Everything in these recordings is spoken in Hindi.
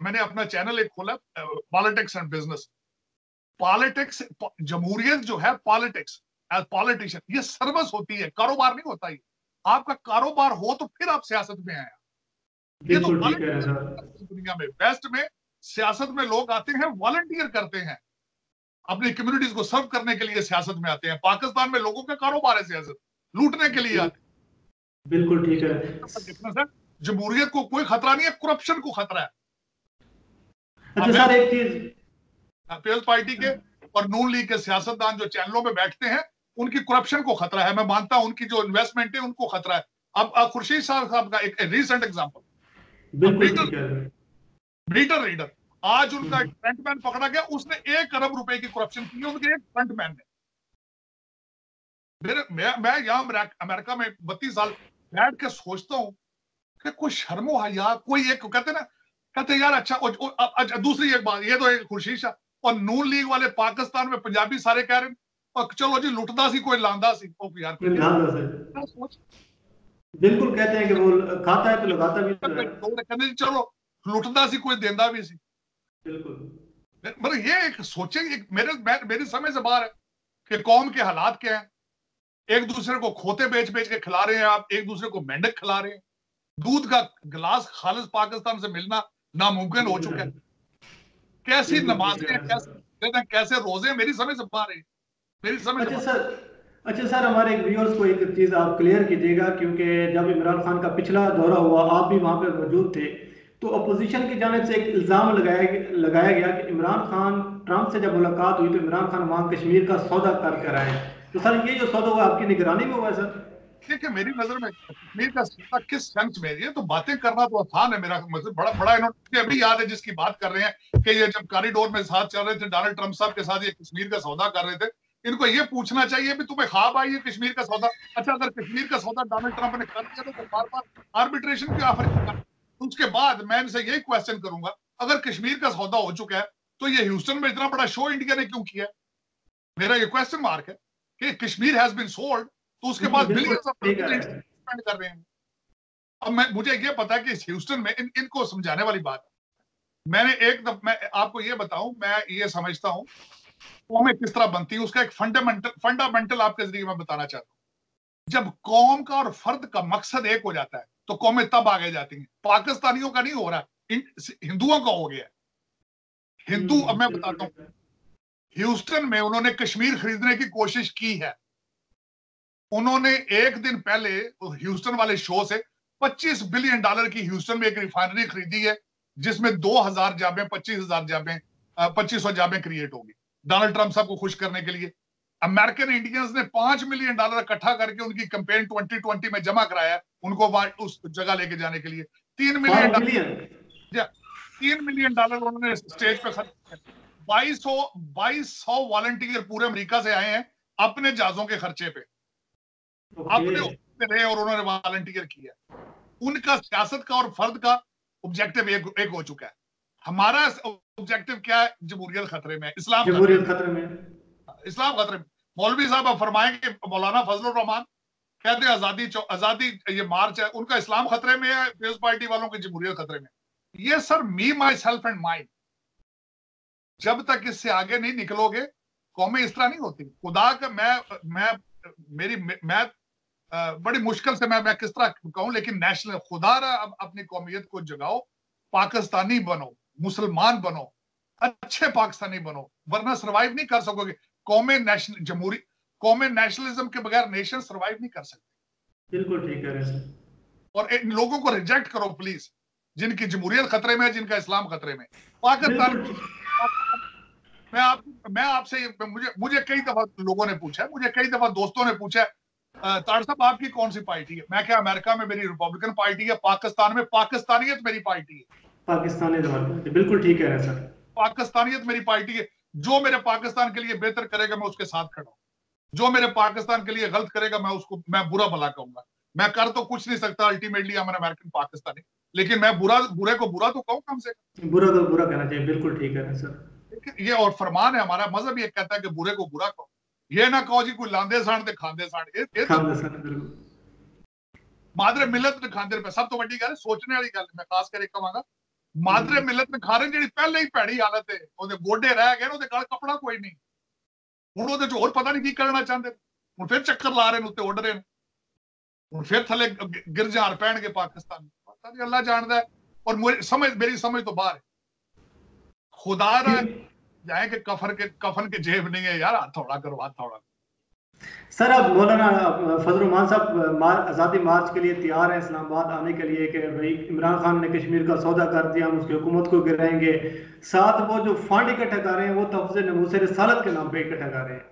मैंने अपना चैनल एक खोला, पॉलिटिक्स एंड बिजनेस। पॉलिटिक्स, जमहूरियत जो है, पॉलिटिक्स एज पॉलिटिशियन, ये सर्विस होती है, कारोबार नहीं होता। ये आपका कारोबार हो तो फिर आप सियासत में आए। ये तो बिल्कुल ठीक है सर। दुनिया में, वेस्ट में सियासत में लोग आते हैं, वॉलंटियर करते हैं, अपनी कम्युनिटीज को सर्व करने के लिए सियासत में आते हैं। पाकिस्तान में लोगों का कारोबार है सियासत, लूटने के लिए आते हैं। बिल्कुल ठीक है। डिफरेंस है। जमहूरियत को कोई खतरा नहीं है, करप्शन को खतरा है। अच्छा सर, एक चीज, पीपल्स पार्टी के और नून लीग के सियासतदान जो चैनलों में बैठते हैं, उनकी करप्शन को खतरा है। मैं मानता हूं उनकी जो इन्वेस्टमेंट है उनको खतरा है। अब खुर्शीद साहब का एक रिसेंट एग्जांपल, बिल्कुल ठीक है। ब्रीडर रीडर, आज उनका एक फ्रंटमैन पकड़ा गया, उसने 1 अरब रुपए की करप्शन की है उनके एक फ्रंटमैन ने। मैं यहाँ अमेरिका में 32 साल बैठ के सोचता हूँ कि कोई शर्मो है यार, कोई एक कहते ना, कहते यार अच्छा। अच्छा, दूसरी एक बात, ये तो एक खुर्शीद शाह और नून लीग वाले पाकिस्तान में पंजाबी सारे कह रहे हैं और चलो जी लुटदा सी कोई लांदा सी। यार सोच, बिल्कुल कहते हैं कि वो खाता है तो लगाता भी तो है। चलो लुटदा सी कोई देंदा भी सी। बिल्कुल। मतलब ये एक सोचे, एक मेरी समझ से बाहर है कि कौम के हालात क्या है। एक दूसरे को खोते बेच बेच के खिला रहे हैं आप, एक दूसरे को मेंढक खिला रहे हैं। दूध का गिलास खालिस पाकिस्तान से मिलना नामुमकिन हो चुका है। कैसी नमाजें, कैसे रोजे, मेरी समझ से बाहर है, मेरी समझ से अच्छा बाहर। सर, अच्छा सर, हमारे व्यूअर्स को एक चीज़ आप क्लियर कीजिएगा, क्योंकि जब इमरान खान का पिछला दौरा हुआ आप भी वहाँ पर मौजूद थे, तो अपोजिशन की जानिब से एक इल्ज़ाम लगाया गया कि इमरान खान, ट्रंप से जब मुलाकात हुई तो इमरान खान वहाँ कश्मीर का सौदा कर कर आए। तो सर ये जो सौदा हुआ आपकी निगरानी में हुआ है सर? देखिए मेरी नजर में कश्मीर का सौदा किस सेंस में, ये तो बातें करना तो आसान है। मेरा मतलब बड़ा बड़ा इन्होंने अभी याद है जिसकी बात कर रहे हैं कि ये जब कॉरिडोर में साथ चल रहे थे डोनाल्ड ट्रंप साहब के साथ, ये कश्मीर का सौदा कर रहे थे। इनको ये पूछना चाहिए भी तुम्हें ख्वाब आई है कश्मीर का सौदा? अच्छा, अगर कश्मीर का सौदा डोनाल्ड ट्रंप ने कर दिया तो बार बार आर्बिट्रेशन क्यों ऑफर किया? उसके बाद मैं इनसे यही क्वेश्चन करूंगा, अगर कश्मीर का सौदा हो चुका है तो ये ह्यूस्टन में इतना बड़ा शो इंडिया ने क्यों किया? मेरा ये क्वेश्चन मार्क है कि कश्मीर हैज बीन सोल्ड, तो उसके बाद बिल्कुल बिलियंस ऑफ ठीक है। स्पेंड कर रहे हैं। अब मुझे ये पता है कि ह्यूस्टन में इनको समझाने वाली बात है। मैं आपको ये बताऊं, मैं ये समझता हूं कौमें किस तरह बनती है, उसका एक फंडामेंटल आपके जरिए मैं बताना चाहता हूं। जब कौम का और फर्द का मकसद एक हो जाता है तो कौमें तब आगे जाती हैं। पाकिस्तानियों का नहीं हो रहा, हिंदुओं का हो गया। हिंदू, अब मैं बिल्कुल बताता हूं, ठीक है। ह्यूस्टन में उन्होंने कश्मीर खरीदने की कोशिश की है। उन्होंने एक दिन पहले ह्यूस्टन वाले शो से $25 बिलियन की ह्यूस्टन में एक रिफाइनरी खरीदी है, जिसमें 2000 जाबें, 25,000 जाबें, 2500 जाबें क्रिएट होगी डोनाल्ड ट्रंप साहब को खुश करने के लिए। अमेरिकन इंडियंस ने $5 मिलियन इकट्ठा करके उनकी कैंपेन 2020 में जमा कराया उनको उस जगह लेके जाने के लिए। 5 बिलियन। $3 मिलियन उन्होंने स्टेज पे खर्च किया। 2200 वॉलंटियर पूरे अमेरिका से आए हैं अपने जहाजों के खर्चे पे, ओके। अपने रहे और उन्होंने वॉलंटियर किया। उनका सियासत का और फर्द का ऑब्जेक्टिव एक हो चुका है। हमारा ऑब्जेक्टिव क्या है? जमहूरियत खतरे में है, इस्लाम खतरे जमहूरियत में, खतरे में। इस्लाम खतरे में। मौलवी साहब अब फरमाएंगे, मौलाना फजलुर रहमान कहते हैं आजादी ये मार्च है, उनका इस्लाम खतरे में है, पीपल्स पार्टी वालों की जमहूरियत खतरे में। ये sir me myself and mind, जब तक इससे आगे नहीं निकलोगे कौमें इस तरह नहीं होती। खुदा का मैं मेरी मैं बड़ी मुश्किल से मैं किस तरह कहूं, लेकिन नेशनल खुदा अपनी कौमियत को जगाओ, पाकिस्तानी बनो, मुसलमान बनो, अच्छे पाकिस्तानी बनो, वरना सरवाइव नहीं कर सकोगे। कौमें नेशनलिज्म के बगैर नेशन सरवाइव नहीं कर सकते। बिल्कुल ठीक है सर। और इन लोगों को रिजेक्ट करो प्लीज, जिनकी जमहूरियत खतरे में है, जिनका इस्लाम खतरे में। पाकिस्तान, बिल्कुल। मैं आपसे मुझे मुझे कई दफा लोगों ने पूछा है, मुझे कई दफा दोस्तों ने पूछा है, तार साहब आपकी कौन सी पार्टी है? मैं क्या, अमेरिका में मेरी रिपब्लिकन पार्टी है, पाकिस्तान में पाकिस्तानियत मेरी पार्टी है। पाकिस्तानी जमात, बिल्कुल ठीक है सर। पाकिस्तानियत मेरी पार्टी है। जो मेरे पाकिस्तान के लिए बेहतर करेगा मैं उसके साथ खड़ा हूं, जो मेरे पाकिस्तान के लिए गलत करेगा मैं बुरा भला कहूंगा। मैं कर तो कुछ नहीं सकता, ultimately I am an American Pakistani, लेकिन मैं बुरे को बुरा तो कहूं कम से कम। बुरा तो बुरा कहना चाहिए, बिल्कुल ठीक है सर। लेकिन ये और फरमान है हमारा, मजहब ये कहता है कि बुरे को बुरा कहो, ये ना कहो जी कोई लांदे सांडते खांदे सांड, ये तो खान सर बिल्कुल। मादरे मिलत खांदे पे। सब तो वड्डी गल सोचने वाली गल मैं खास करके कहूंगा मादरे मिलत में खा रहे जी पहले ही भैड़ी हालत है, ਉਹਦੇ ਗੋਡੇ ਰਹਿ ਗਏ, ਉਹਦੇ ਗਲ ਕੱਪੜਾ ਕੋਈ ਨਹੀਂ, ਹੁਣ ਉਹਦੇ ਚ ਹੋਰ ਪਤਾ ਨਹੀਂ ਕੀ ਕਰਨਾ ਚਾਹੁੰਦੇ, ਹੁਣ ਫਿਰ ਚੱਕਰ ਲਾ ਰਹੇ ਨੇ ਉੱਤੇ ਉੱਡ ਰਹੇ ਨੇ, ਹੁਣ ਫਿਰ ਥੱਲੇ ਗਿਰ ਜਾਣ ਪੈਣਗੇ ਪਾਕਿस्तान, पता नहीं अल्लाह जानता है। और मेरी समझ तो बाहर है, खुदा ना जाए कि कफन के जेब नहीं है यार, हाथ थोड़ा करो, हाथ थोड़ा। सर अब मौलाना फजल रहमान साहब आज़ादी मार्च के लिए तैयार हैं इस्लामाबाद आने के लिए कि भाई इमरान खान ने कश्मीर का सौदा कर दिया, हम उसकी हुकूमत को गिराएंगे, साथ वो जो फंड इकट्ठा कर रहे हैं वो तहफ़्फ़ुज़ नमूस रिसालत के नाम पे इकट्ठा कर रहे हैं।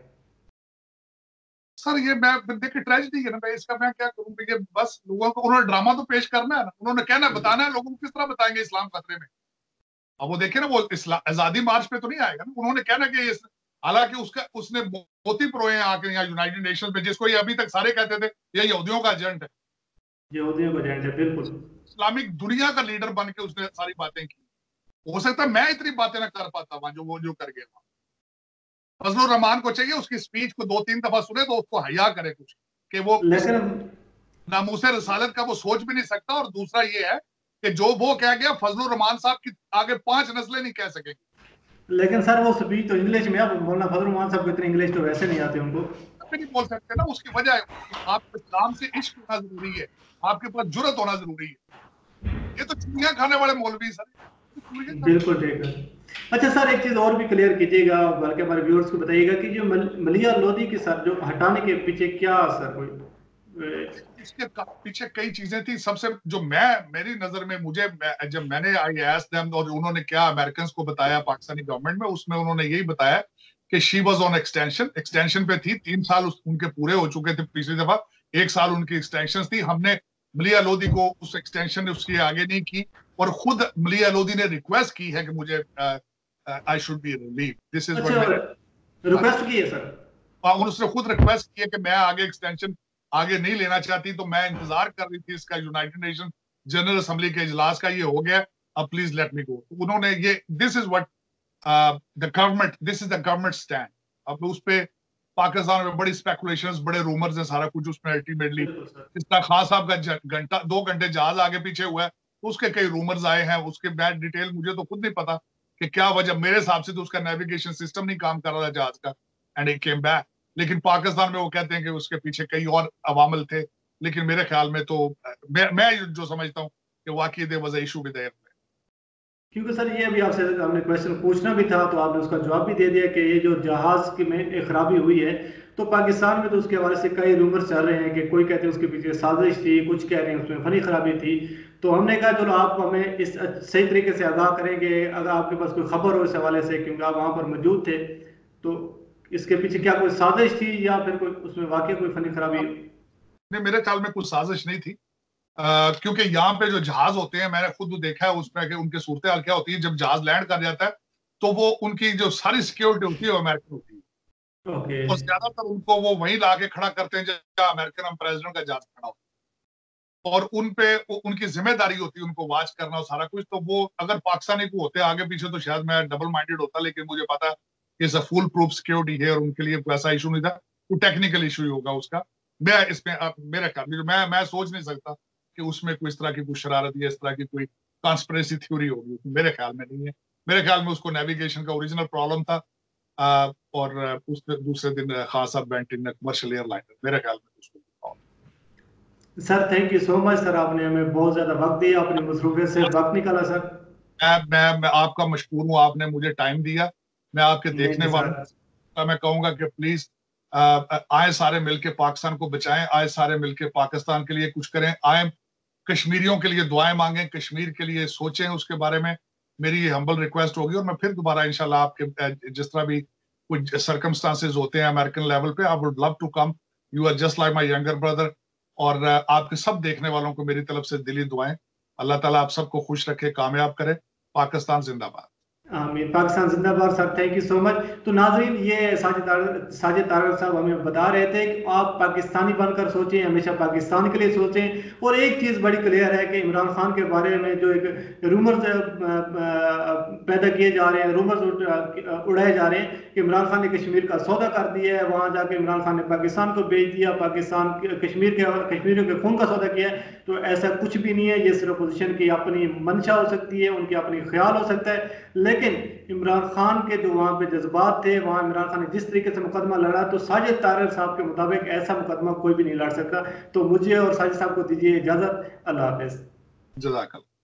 सर ये मैं देखिए ट्रेजेडी है ना, मैं इसका मैं क्या करूं, ये बस लोगों को उन्होंने ड्रामा तो पेश करना है ना, उन्होंने कहना बताना है लोगों को, किस तरह बताएंगे इस्लाम खतरे में। अब वो देखे ना, वो आजादी मार्च पे तो नहीं आएगा ना, उन्होंने कहना कि हालांकि उसने मोती परोए आके यहाँ यूनाइटेड नेशंस में, जिसको ये अभी तक सारे कहते थे ये यहूदियों का एजेंट है, यहूदियों का एजेंट है, बिल्कुल इस्लामिक दुनिया का लीडर बन के उसने सारी बातें की। हो सकता है मैं इतनी बातें ना कर पाता वहां, जो कर गया। फजलुर रहमान को चाहिए उसकी स्पीच को 2-3 दफा सुने तो उसको हया करे कुछ, कि वो लेकिन नामूसे रसालत का वो सोच भी नहीं सकता। और दूसरा ये है कि जो वो कह गया फजलुर रहमान साहब की आगे 5 नस्लें नहीं कह सकेंगे। लेकिन सर वो स्पीच तो इंग्लिश में, अब मौलाना फजल रहमान साहब को इतनी इंग्लिश तो वैसे नहीं आते उनको, नहीं बोल सकते ना, उसकी वजह है आपको इस्लाम से इश्क होना जरूरी है, आपके पास जुर्रत होना जरूरी है। ये तो चुनिया खाने वाले मौलवी सर, बिल्कुल ठीक है। अच्छा सर एक चीज और भी क्लियर कीजिएगा, बल्कि हमारे व्यूअर्स को बताइएगा कि जो मलिया लोधी की सर जो हटाने के पीछे क्या सर कोई इसके पीछे कई चीजें थी। सबसे जो मेरी नजर में जब मैंने आई आस्क्ड देम और उन्होंने क्या अमेरिकन को बताया पाकिस्तानी गवर्नमेंट में, उसमें उन्होंने यही बताया कि शी वाज ऑन एक्सटेंशन पे थी, 3 साल उनके पूरे हो चुके थे पिछली दफा, 1 साल उनकी एक्सटेंशन थी। हमने मलिया लोधी को उस एक्सटेंशन ने उसकी आगे नहीं की, और खुद मलिया लोधी ने रिक्वेस्ट की है कि मुझे I should be relieve, this is what request की है सर, उसने खुद रिक्वेस्ट की है कि मैं आगे एक्सटेंशन आगे नहीं लेना चाहती, तो मैं इंतजार कर रही थी इसका यूनाइटेड नेशन जनरल असेंबली के इजलास का, ये हो गया, अब प्लीज लेट मी गो। उन्होंने ये this is the government stand. अब उस पे पाकिस्तान में बड़ी स्पेकुलेशंस, बड़े रूमर्स हैं, सारा कुछ उसमें अल्टीमेटली इस तरह खान साहब का 2 घंटे जहाज आगे पीछे हुआ है, तो उसके कई रूमर्स आए हैं, उसके बैड डिटेल मुझे तो खुद नहीं पता कि क्या वजह। मेरे हिसाब से तो उसका नेविगेशन सिस्टम नहीं काम कर रहा था जहाज का, एंड इट केम बैक। लेकिन पाकिस्तान में वो कहते हैं कि उसके पीछे कई और अवामल थे, लेकिन मेरे ख्याल में तो मैं जो समझता हूँ कि वाकई there was a issue with air. क्योंकि सर ये अभी आपसे हमने क्वेश्चन पूछना भी था तो आपने उसका जवाब भी दे दिया कि ये जो जहाज की में एक खराबी हुई है, तो पाकिस्तान में तो उसके हवाले से कई रूमर्स चल रहे हैं कि कोई कहते हैं उसके पीछे साजिश थी, कुछ कह रहे हैं उसमें फनी खराबी थी। तो हमने कहा चलो आप हमें इस सही तरीके से आगाह करेंगे अगर आपके पास कोई खबर हो इस हवाले से, क्योंकि आप वहाँ पर मौजूद थे, तो इसके पीछे क्या कोई साजिश थी या फिर कोई उसमें वाकई कोई फनी खराबी? नहीं, मेरे ख्याल में कुछ साजिश नहीं थी, क्योंकि यहाँ पे जो जहाज होते हैं मैंने खुद देखा है उसमें कि उनकी सूरत हाल क्या होती है। जब जहाज लैंड कर जाता है तो वो उनकी जो सारी सिक्योरिटी होती है वो अमेरिकन होती है, और ज्यादातर उनको वो वहीं ला के खड़ा करते हैं जहाँ अमेरिकन प्रेसिडेंट का जहाज खड़ा होता है, और उन पे उनकी जिम्मेदारी होती है उनको वॉच करना और सारा कुछ। तो वो अगर पाकिस्तानी को होते आगे पीछे तो शायद मैं डबल माइंडेड होता, लेकिन मुझे पता is a full proof security है और उनके लिए कोई ऐसा इशू नहीं था, वो टेक्निकल इशू ही होगा उसका। मैं इसमें मेरे ख्याल मैं सोच नहीं सकता कि उसमें कोई इस तरह की कोई शरारत या इस तरह की कोई कॉन्स्पिरेसी थ्योरी होगी, मेरे ख्याल में नहीं है। मेरे ख्याल में उसको नेविगेशन का ओरिजिनल प्रॉब्लम था, और उस दूसरे दिन खासा वेंट इन कमर्शियल एयरलाइनर, मेरे ख्याल में उसको। Sir thank you so much sir, आपने हमें बहुत ज्यादा वक्त दिया, अपनी मसरूफियत से वक्त निकाला सर। मैं आपका मशकूर हूँ, आपने मुझे टाइम दिया। मैं आपके देखने वालों मैं कहूंगा कि प्लीज आए सारे मिलके पाकिस्तान को बचाएं, आए सारे मिलके पाकिस्तान के लिए कुछ करें, आए कश्मीरियों के लिए दुआएं मांगें, कश्मीर के लिए सोचें, उसके बारे में मेरी हम्बल रिक्वेस्ट होगी। और मैं फिर दोबारा इंशाल्लाह आपके जिस तरह भी कुछ सर्कमस्टांसेस होते हैं अमेरिकन लेवल पे, I would love to come, you are just like my younger brother. और आपके सब देखने वालों को मेरी तरफ से दिली दुआएं, अल्लाह ताला आप सबको खुश रखे, कामयाब करे। पाकिस्तान जिंदाबाद। आमीन। पाकिस्तान जिंदाबाद sir, thank you so much. तो नाजरीन ये साजिद तारर साहब हमें बता रहे थे कि आप पाकिस्तानी बनकर सोचें, हमेशा पाकिस्तान के लिए सोचें। और एक चीज़ बड़ी क्लियर है कि इमरान खान के बारे में जो एक रूमर पैदा किए जा रहे हैं, रूमर्स उड़ाए जा रहे हैं कि इमरान खान ने कश्मीर का सौदा कर दिया है, वहां जाके इमरान खान ने पाकिस्तान को बेच दिया, पाकिस्तान कश्मीरियों के खून का सौदा किया है। तो ऐसा कुछ भी नहीं है, ये सिर्फ अपोजिशन की अपनी मंशा हो सकती है, उनकी अपनी ख्याल हो सकता है। लेकिन इमरान खान के जो वहाँ पे जज्बात थे, वहाँ इमरान खान ने जिस तरीके से मुकदमा लड़ा, तो साजिद तारर साहब के मुताबिक ऐसा मुकदमा कोई भी नहीं लड़ सकता। तो मुझे और साजिद साहब को दीजिए इजाजत। अल्लाह हाफिज। जज़ाकल्लाह।